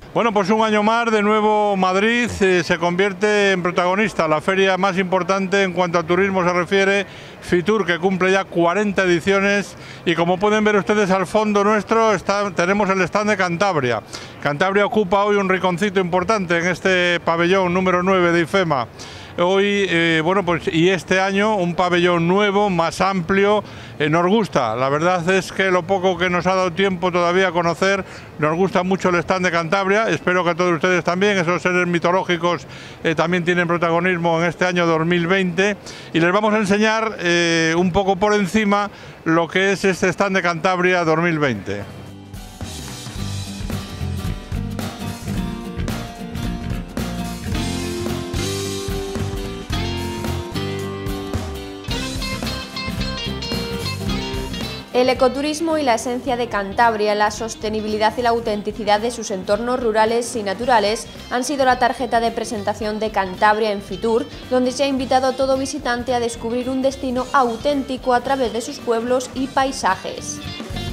Bueno, pues un año más, de nuevo Madrid se convierte en protagonista, la feria más importante en cuanto a turismo se refiere, Fitur, que cumple ya 40 ediciones, y como pueden ver ustedes al fondo nuestro tenemos el stand de Cantabria. Cantabria ocupa hoy un rinconcito importante en este pabellón número 9 de IFEMA. Hoy, bueno, pues y este año un pabellón nuevo, más amplio, nos gusta. La verdad es que lo poco que nos ha dado tiempo todavía a conocer, nos gusta mucho el stand de Cantabria. Espero que a todos ustedes también, esos seres mitológicos también tienen protagonismo en este año 2020. Y les vamos a enseñar un poco por encima lo que es este stand de Cantabria 2020. El ecoturismo y la esencia de Cantabria, la sostenibilidad y la autenticidad de sus entornos rurales y naturales han sido la tarjeta de presentación de Cantabria en Fitur, donde se ha invitado a todo visitante a descubrir un destino auténtico a través de sus pueblos y paisajes.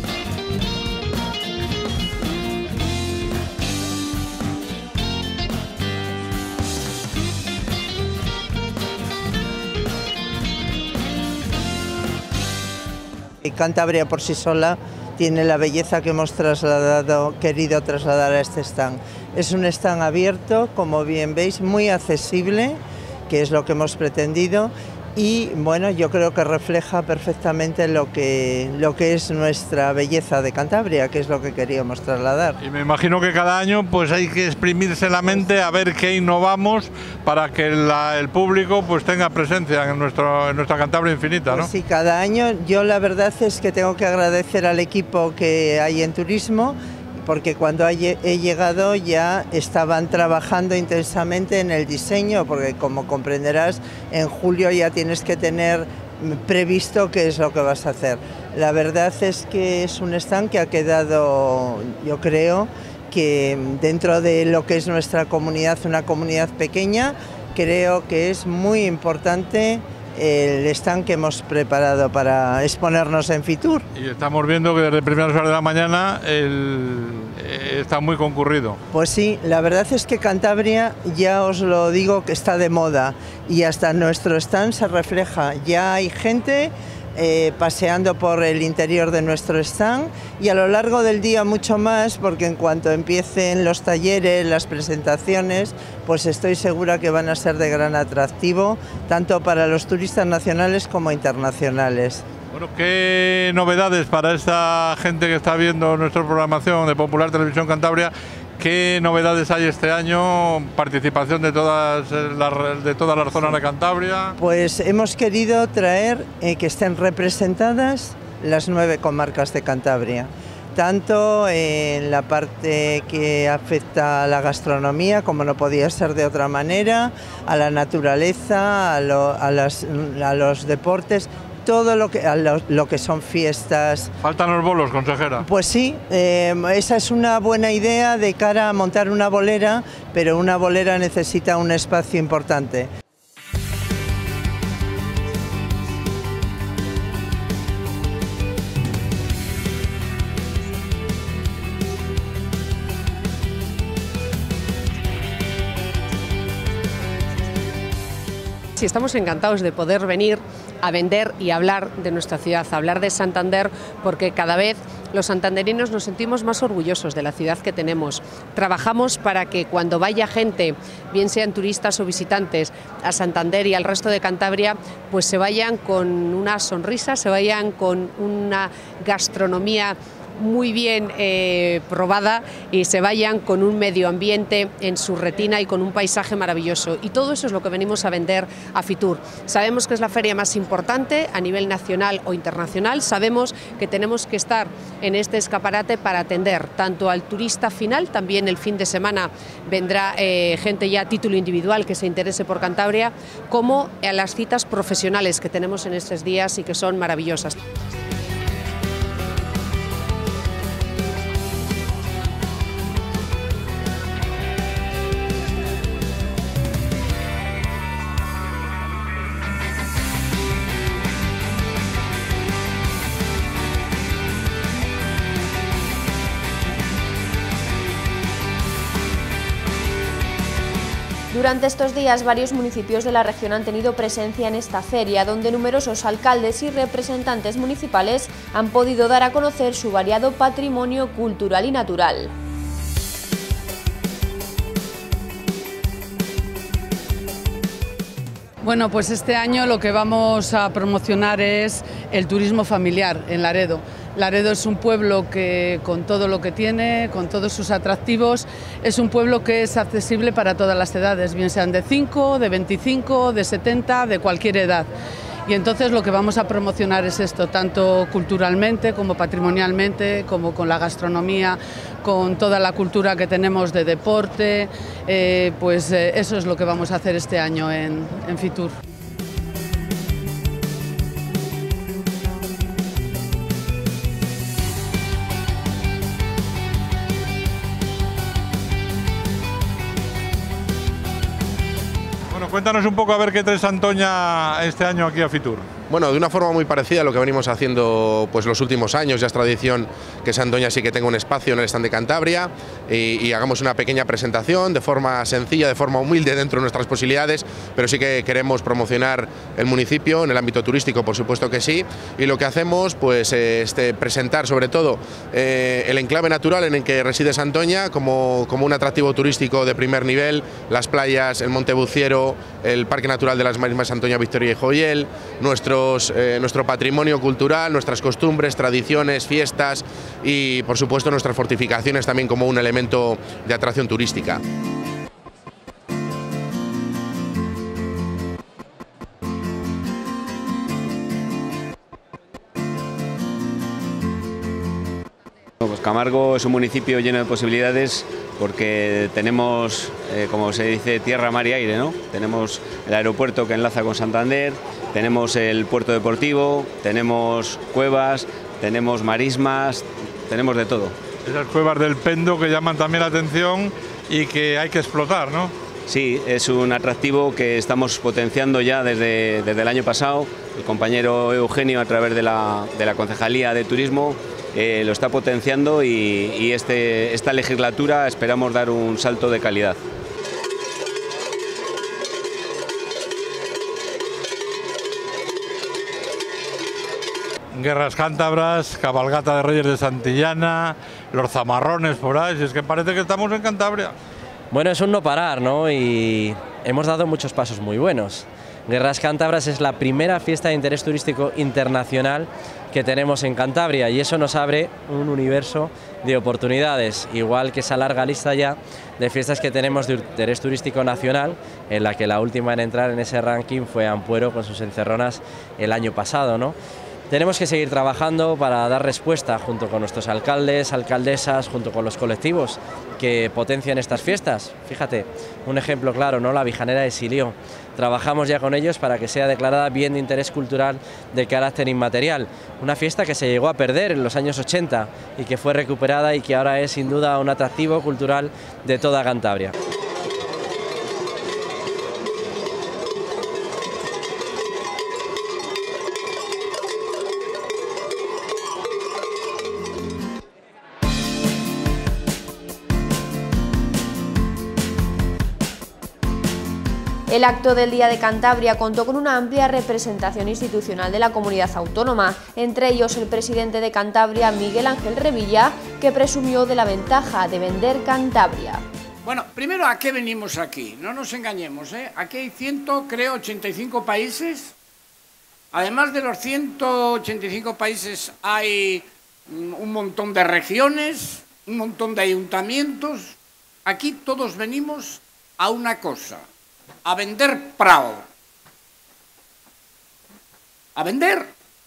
Cantabria por sí sola tiene la belleza que hemos querido trasladar a este stand. Es un stand abierto, como bien veis, muy accesible, que es lo que hemos pretendido, y bueno, yo creo que refleja perfectamente lo que es nuestra belleza de Cantabria, que es lo que queríamos trasladar. Y me imagino que cada año pues hay que exprimirse la mente a ver qué innovamos para que el público pues tenga presencia en nuestra Cantabria infinita, ¿no? Pues sí, cada año. Yo la verdad es que tengo que agradecer al equipo que hay en turismo, porque cuando he llegado ya estaban trabajando intensamente en el diseño, porque como comprenderás, en julio ya tienes que tener previsto qué es lo que vas a hacer. La verdad es que es un stand que ha quedado, yo creo, que dentro de lo que es nuestra comunidad, una comunidad pequeña, creo que es muy importante el stand que hemos preparado para exponernos en Fitur. Y estamos viendo que desde primeras horas de la mañana está muy concurrido. Pues sí, la verdad es que Cantabria, ya os lo digo, que está de moda, y hasta en nuestro stand se refleja. Ya hay gente paseando por el interior de nuestro stand, y a lo largo del día mucho más, porque en cuanto empiecen los talleres, las presentaciones, pues estoy segura que van a ser de gran atractivo, tanto para los turistas nacionales como internacionales. Bueno, ¿qué novedades para esta gente que está viendo nuestra programación de Popular Televisión Cantabria? ¿Qué novedades hay este año? ¿Participación de todas las zonas de Cantabria? Pues hemos querido traer que estén representadas las 9 comarcas de Cantabria, tanto en la parte que afecta a la gastronomía, como no podía ser de otra manera, a la naturaleza, a los deportes, todo lo que son fiestas. ¿Faltan los bolos, consejera? Pues sí, esa es una buena idea de cara a montar una bolera, pero una bolera necesita un espacio importante. Sí, estamos encantados de poder venir a vender y hablar de nuestra ciudad, hablar de Santander, porque cada vez los santanderinos nos sentimos más orgullosos de la ciudad que tenemos. Trabajamos para que cuando vaya gente, bien sean turistas o visitantes, a Santander y al resto de Cantabria, pues se vayan con una sonrisa, se vayan con una gastronomía muy bien probada, y se vayan con un medio ambiente en su retina y con un paisaje maravilloso. Y todo eso es lo que venimos a vender a Fitur. Sabemos que es la feria más importante a nivel nacional o internacional, sabemos que tenemos que estar en este escaparate para atender tanto al turista final, también el fin de semana vendrá gente ya a título individual que se interese por Cantabria, como a las citas profesionales que tenemos en estos días y que son maravillosas. Durante estos días, varios municipios de la región han tenido presencia en esta feria, donde numerosos alcaldes y representantes municipales han podido dar a conocer su variado patrimonio cultural y natural. Bueno, pues este año lo que vamos a promocionar es el turismo familiar en Laredo. Laredo es un pueblo que, con todo lo que tiene, con todos sus atractivos, es un pueblo que es accesible para todas las edades, bien sean de 5, de 25, de 70, de cualquier edad. Y entonces lo que vamos a promocionar es esto, tanto culturalmente como patrimonialmente, como con la gastronomía, con toda la cultura que tenemos de deporte, eso es lo que vamos a hacer este año en Fitur. Bueno, cuéntanos un poco a ver qué trae Santoña este año aquí a Fitur. Bueno, de una forma muy parecida a lo que venimos haciendo pues los últimos años, ya es tradición que Santoña sí que tenga un espacio en el stand de Cantabria y hagamos una pequeña presentación de forma sencilla, de forma humilde dentro de nuestras posibilidades, pero sí que queremos promocionar el municipio en el ámbito turístico, por supuesto que sí, y lo que hacemos pues presentar sobre todo el enclave natural en el que reside Santoña como un atractivo turístico de primer nivel, las playas, el Monte Buciero, el Parque Natural de las Marismas Santoña, Victoria y Joyel, nuestro patrimonio cultural, nuestras costumbres, tradiciones, fiestas y por supuesto nuestras fortificaciones también como un elemento de atracción turística. Pues Camargo es un municipio lleno de posibilidades porque tenemos, como se dice, tierra, mar y aire, ¿no? Tenemos el aeropuerto que enlaza con Santander, tenemos el puerto deportivo, tenemos cuevas, tenemos marismas, tenemos de todo. Esas cuevas del Pendo que llaman también la atención y que hay que explotar, ¿no? Sí, es un atractivo que estamos potenciando ya desde el año pasado. El compañero Eugenio, a través de la Concejalía de Turismo, lo está potenciando y esta legislatura esperamos dar un salto de calidad. Guerras cántabras, cabalgata de Reyes de Santillana, los zamarrones por ahí, si es que parece que estamos en Cantabria. Bueno, es un no parar, ¿no? Y hemos dado muchos pasos muy buenos. Guerras Cántabras es la primera fiesta de interés turístico internacional que tenemos en Cantabria y eso nos abre un universo de oportunidades, igual que esa larga lista ya de fiestas que tenemos de interés turístico nacional, en la que la última en entrar en ese ranking fue Ampuero con sus encerronas el año pasado, ¿no? Tenemos que seguir trabajando para dar respuesta junto con nuestros alcaldes, alcaldesas, junto con los colectivos que potencian estas fiestas. Fíjate, un ejemplo claro, ¿no? La Vijanera de Silió. Trabajamos ya con ellos para que sea declarada bien de interés cultural de carácter inmaterial. Una fiesta que se llegó a perder en los años 80 y que fue recuperada y que ahora es sin duda un atractivo cultural de toda Cantabria. El acto del Día de Cantabria contó con una amplia representación institucional de la comunidad autónoma, entre ellos el presidente de Cantabria, Miguel Ángel Revilla, que presumió de la ventaja de vender Cantabria. Bueno, primero, ¿a qué venimos aquí? No nos engañemos, ¿eh? Aquí hay 85 países. Además de los 185 países hay un montón de regiones, un montón de ayuntamientos. Aquí todos venimos a una cosa: a vender Prado. A vender.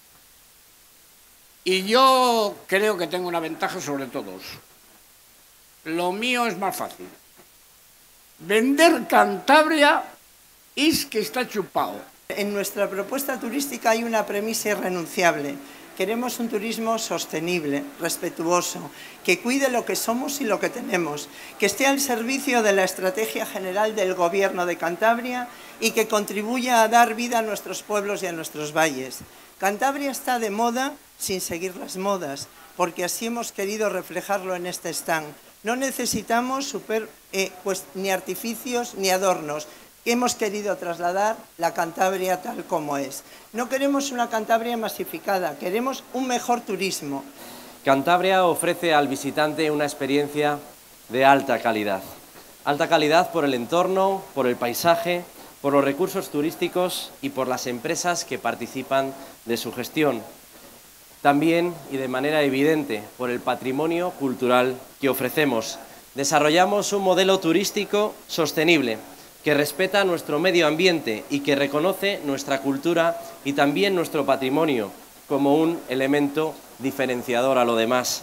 Y yo creo que tengo una ventaja sobre todos. Lo mío es más fácil. Vender Cantabria es que está chupado. En nuestra propuesta turística hay una premisa irrenunciable. Queremos un turismo sostenible, respetuoso, que cuide lo que somos y lo que tenemos, que esté al servicio de la estrategia general del Gobierno de Cantabria y que contribuya a dar vida a nuestros pueblos y a nuestros valles. Cantabria está de moda sin seguir las modas, porque así hemos querido reflejarlo en este stand. No necesitamos pues, ni artificios ni adornos. Hemos querido trasladar la Cantabria tal como es. No queremos una Cantabria masificada, queremos un mejor turismo. Cantabria ofrece al visitante una experiencia de alta calidad. Alta calidad por el entorno, por el paisaje, por los recursos turísticos y por las empresas que participan de su gestión. También, y de manera evidente, por el patrimonio cultural que ofrecemos. Desarrollamos un modelo turístico sostenible, que respeta nuestro medio ambiente y que reconoce nuestra cultura y también nuestro patrimonio como un elemento diferenciador a lo demás.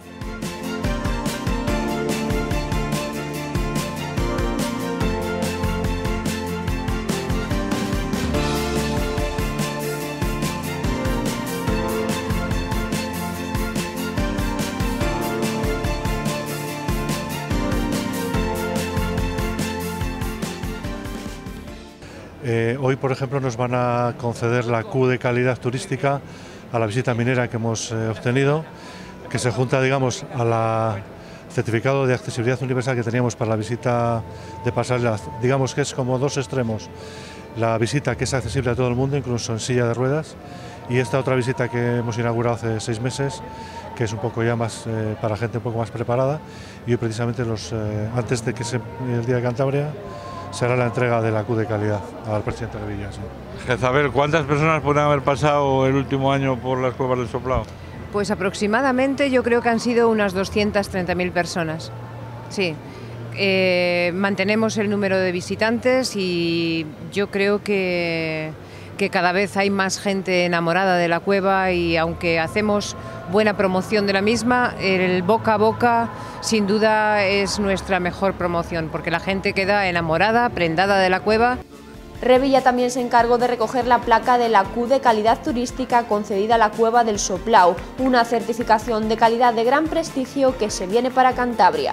Hoy, por ejemplo, nos van a conceder la Q de calidad turística a la visita minera que hemos obtenido, que se junta, digamos, al certificado de accesibilidad universal que teníamos para la visita de pasarela. Digamos que es como dos extremos. La visita que es accesible a todo el mundo, incluso en silla de ruedas, y esta otra visita que hemos inaugurado hace 6 meses, que es un poco ya más para gente un poco más preparada, y hoy precisamente antes de que sea el Día de Cantabria, será la entrega de la Q de calidad al presidente Revilla. Sí. Jezabel, ¿cuántas personas pueden haber pasado el último año por las cuevas del Soplao? Pues aproximadamente yo creo que han sido unas 230.000 personas. Sí. Mantenemos el número de visitantes y yo creo que cada vez hay más gente enamorada de la cueva, y aunque hacemos buena promoción de la misma, el boca a boca sin duda es nuestra mejor promoción, porque la gente queda enamorada, prendada de la cueva. Revilla también se encargó de recoger la placa de la Q de calidad turística concedida a la Cueva del Soplao, una certificación de calidad de gran prestigio que se viene para Cantabria.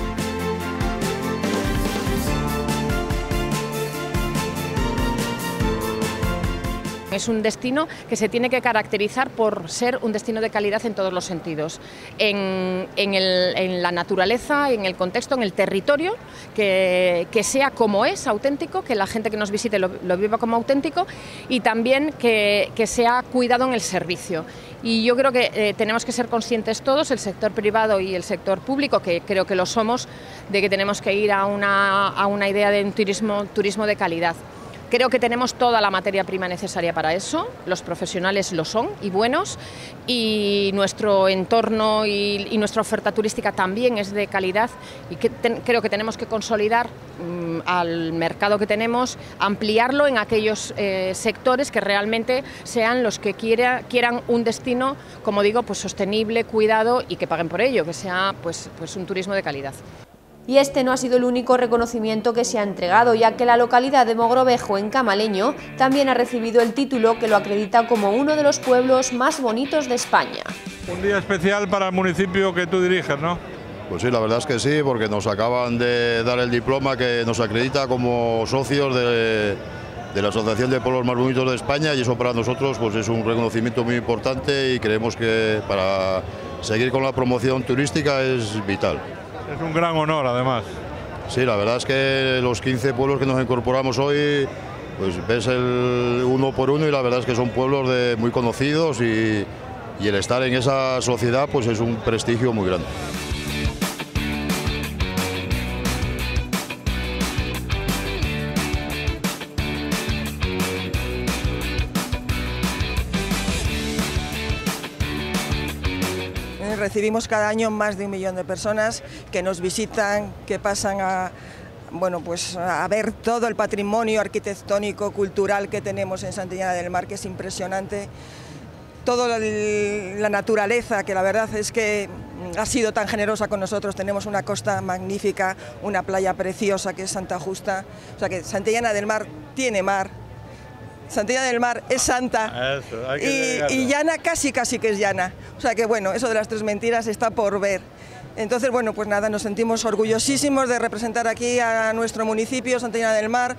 Es un destino que se tiene que caracterizar por ser un destino de calidad en todos los sentidos, en la naturaleza, en el contexto, en el territorio, que sea como es, auténtico, que la gente que nos visite lo viva como auténtico, y también que sea cuidado en el servicio. Y yo creo que tenemos que ser conscientes todos, el sector privado y el sector público, que creo que lo somos, de que tenemos que ir a una idea de un turismo de calidad. Creo que tenemos toda la materia prima necesaria para eso, los profesionales lo son y buenos, y nuestro entorno y nuestra oferta turística también es de calidad, y creo que tenemos que consolidar al mercado que tenemos, ampliarlo en aquellos sectores que realmente sean los que quieran un destino, como digo, pues sostenible, cuidado, y que paguen por ello, que sea pues un turismo de calidad. Y este no ha sido el único reconocimiento que se ha entregado, ya que la localidad de Mogrovejo, en Camaleño, también ha recibido el título que lo acredita como uno de los pueblos más bonitos de España. Un día especial para el municipio que tú diriges, ¿no? Pues sí, la verdad es que sí, porque nos acaban de dar el diploma que nos acredita como socios de la Asociación de Pueblos Más Bonitos de España, y eso para nosotros pues es un reconocimiento muy importante, y creemos que para seguir con la promoción turística es vital. Es un gran honor, además. Sí, la verdad es que los 15 pueblos que nos incorporamos hoy, pues ves el uno por uno, y la verdad es que son pueblos muy conocidos, y el estar en esa sociedad pues es un prestigio muy grande. Recibimos cada año más de 1 millón de personas que nos visitan, que pasan a ver todo el patrimonio arquitectónico, cultural que tenemos en Santillana del Mar, que es impresionante. Toda la naturaleza, que la verdad es que ha sido tan generosa con nosotros. Tenemos una costa magnífica, una playa preciosa que es Santa Justa. O sea que Santillana del Mar tiene mar. Santillana del Mar es santa. Eso, hay que y llana casi que es llana. O sea que bueno, eso de las 3 mentiras está por ver. Entonces bueno, pues nada, nos sentimos orgullosísimos de representar aquí a nuestro municipio, Santillana del Mar.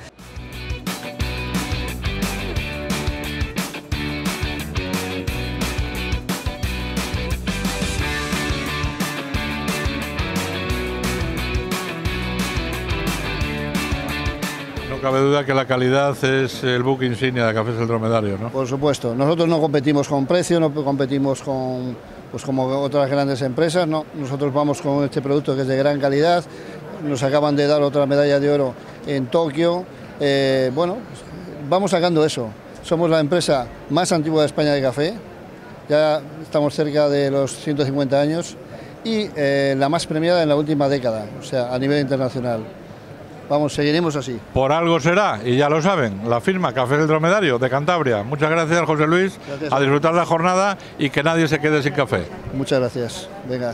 No cabe duda que la calidad es el buque insignia de Cafés El Dromedario, ¿no? Por supuesto, nosotros no competimos con precio, no competimos con, pues como otras grandes empresas, no. Nosotros vamos con este producto que es de gran calidad, nos acaban de dar otra medalla de oro en Tokio, bueno, pues vamos sacando eso. Somos la empresa más antigua de España de café, ya estamos cerca de los 150 años y la más premiada en la última década, o sea, a nivel internacional. Vamos, seguiremos así. Por algo será, y ya lo saben, la firma Cafés El Dromedario de Cantabria. Muchas gracias, José Luis, gracias. A disfrutar la jornada y que nadie se quede sin café. Muchas gracias, venga.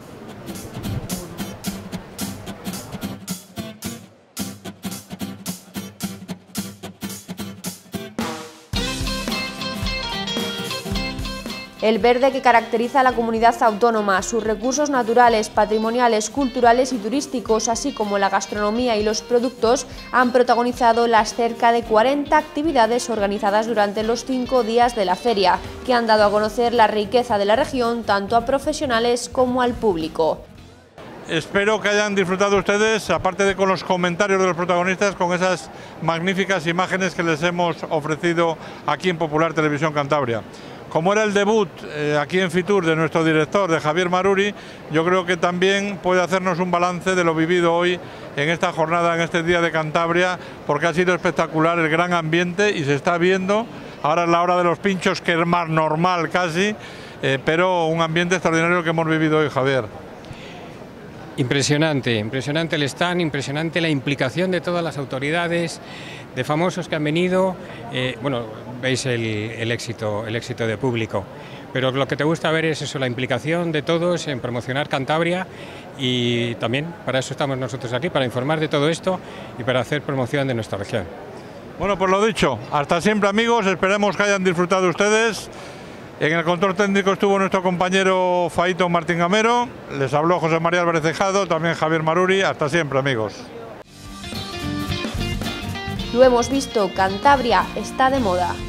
El verde que caracteriza a la comunidad autónoma, sus recursos naturales, patrimoniales, culturales y turísticos, así como la gastronomía y los productos, han protagonizado las cerca de 40 actividades organizadas durante los 5 días de la feria, que han dado a conocer la riqueza de la región tanto a profesionales como al público. Espero que hayan disfrutado ustedes, aparte de con los comentarios de los protagonistas, con esas magníficas imágenes que les hemos ofrecido aquí en Popular Televisión Cantabria. Como era el debut aquí en Fitur de nuestro director, de Javier Maruri, yo creo que también puede hacernos un balance de lo vivido hoy en esta jornada, en este día de Cantabria, porque ha sido espectacular el gran ambiente y se está viendo. Ahora es la hora de los pinchos, que es más normal casi, pero un ambiente extraordinario que hemos vivido hoy, Javier. Impresionante, impresionante el stand, impresionante la implicación de todas las autoridades, de famosos que han venido. Bueno, veis el éxito de público, pero lo que te gusta ver es eso, la implicación de todos en promocionar Cantabria, y también para eso estamos nosotros aquí, para informar de todo esto y para hacer promoción de nuestra región. Bueno, pues lo dicho, hasta siempre amigos, esperemos que hayan disfrutado ustedes. En el control técnico estuvo nuestro compañero Faito Martín Gamero, les habló José María Álvarez Tejado, también Javier Maruri. Hasta siempre amigos. Lo hemos visto, Cantabria está de moda.